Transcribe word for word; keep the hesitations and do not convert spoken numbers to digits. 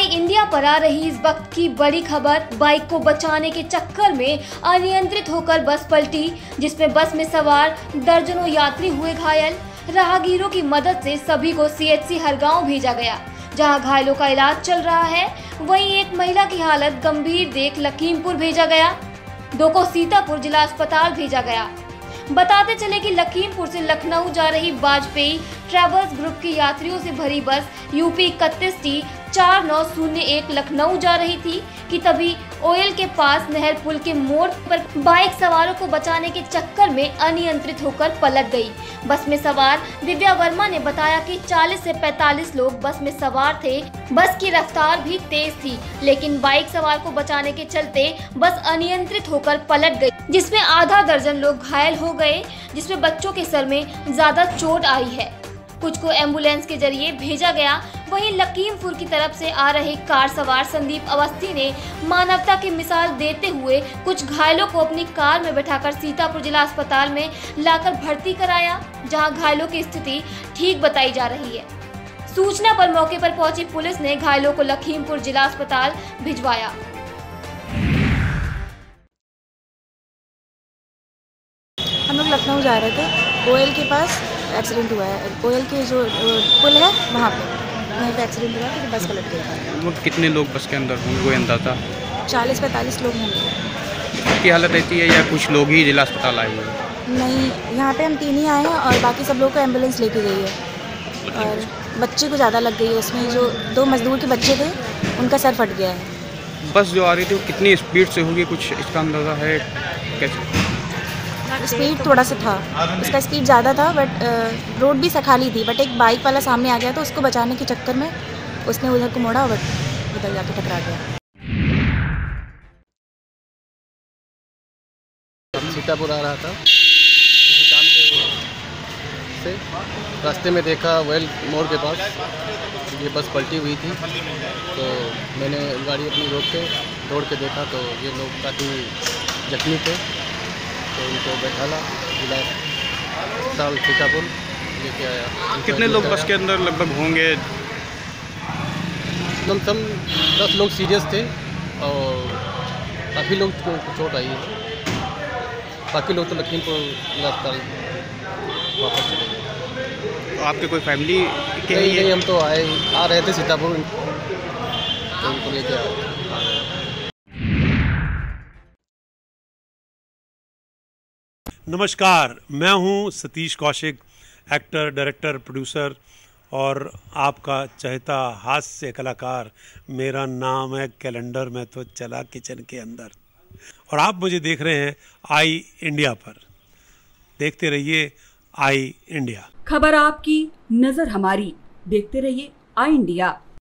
India पर आ रही इस वक्त की बड़ी खबर। बाइक को बचाने के चक्कर में अनियंत्रित होकर बस पलटी, जिसमें बस में सवार दर्जनों यात्री हुए घायल। राहगीरों की मदद से सभी को सीएचसी हरगांव भेजा गया, जहां घायलों का इलाज चल रहा है। वहीं एक महिला की हालत गंभीर देख लखीमपुर भेजा गया, दो को सीतापुर जिला अस्पताल भेजा गया। बताते चले कि लखीमपुर से लखनऊ जा रही वाजपेयी ट्रैवल्स ग्रुप की यात्रियों से भरी बस यूपी इकतीस टी चार नौ शून्य एक लखनऊ जा रही थी कि तभी ओयल के पास नहर पुल के मोड़ पर बाइक सवारों को बचाने के चक्कर में अनियंत्रित होकर पलट गई। बस में सवार दिव्या वर्मा ने बताया कि चालीस से पैंतालीस लोग बस में सवार थे। बस की रफ्तार भी तेज थी, लेकिन बाइक सवार को बचाने के चलते बस अनियंत्रित होकर पलट गई, जिसमें आधा दर्जन लोग घायल हो गए, जिसमें बच्चों के सर में ज्यादा चोट आई है। कुछ को एम्बुलेंस के जरिए भेजा गया। वहीं लखीमपुर की तरफ से आ रहे कार सवार संदीप अवस्थी ने मानवता की मिसाल देते हुए कुछ घायलों को अपनी कार में बैठाकर सीतापुर जिला अस्पताल में लाकर भर्ती कराया, जहां घायलों की स्थिति ठीक बताई जा रही है। सूचना पर मौके पर पहुंची पुलिस ने घायलों को लखीमपुर जिला अस्पताल भिजवाया। हम लोग लखनऊ जा रहे थे, ओयल के पास एक्सीडेंट हुआ है। ओयल के जो पुल है वहाँ पे वहीं पे एक्सीडेंट हुआ कि बस पलट गई। वो कितने लोग बस के अंदर होंगे कोई अंदाजा? चालीस पैंतालीस लोग होंगे। सबकी हालत ऐसी है या कुछ लोग ही जिला अस्पताल आए हुए हैं? नहीं, यहाँ पे हम तीन ही आए हैं और बाकी सब लोग को एम्बुलेंस लेके गई है। और बच्चे को ज़्यादा लग गई है, उसमें जो दो मजदूर के बच्चे थे उनका सर फट गया है। बस जो आ रही थी वो कितनी स्पीड से होगी, कुछ इसका अंदाज़ा है? कैसे स्पीड थोड़ा सा था, उसका स्पीड ज़्यादा था, बट रोड भी सखाली थी। बट एक बाइक वाला सामने आ गया तो उसको बचाने के चक्कर में उसने उधर को मोड़ा, बट उधर जाके टकरा गया। सीतापुर आ रहा था किसी काम के से, रास्ते में देखा वेल मोड़ के पास ये बस पलटी हुई थी, तो मैंने गाड़ी अपनी रोक के दौड़ के देखा तो ये लोग काफ़ी जख्मी थे, तो उनको बैठाला जिला अस्पताल सीतापुर लेके आया। कितने लोग बस के अंदर लगभग होंगे? कम से कम दस लोग सीरियस थे और काफ़ी लोग को चोट आई है। बाकी लोग तो लखीमपुर जिला अस्पताल वापस चले गए। तो आपके कोई फैमिली के? नहीं, नहीं, हम तो आए आ रहे थे सीतापुर, तो उनको लेके आए। नमस्कार, मैं हूं Satish Kaushik, actor, director, producer और आपका चहेता हास्य कलाकार। मेरा नाम है कैलेंडर में तो चला किचन के अंदर, और आप मुझे देख रहे हैं आई इंडिया पर। देखते रहिए आई इंडिया। खबर आपकी, नजर हमारी। देखते रहिए आई इंडिया।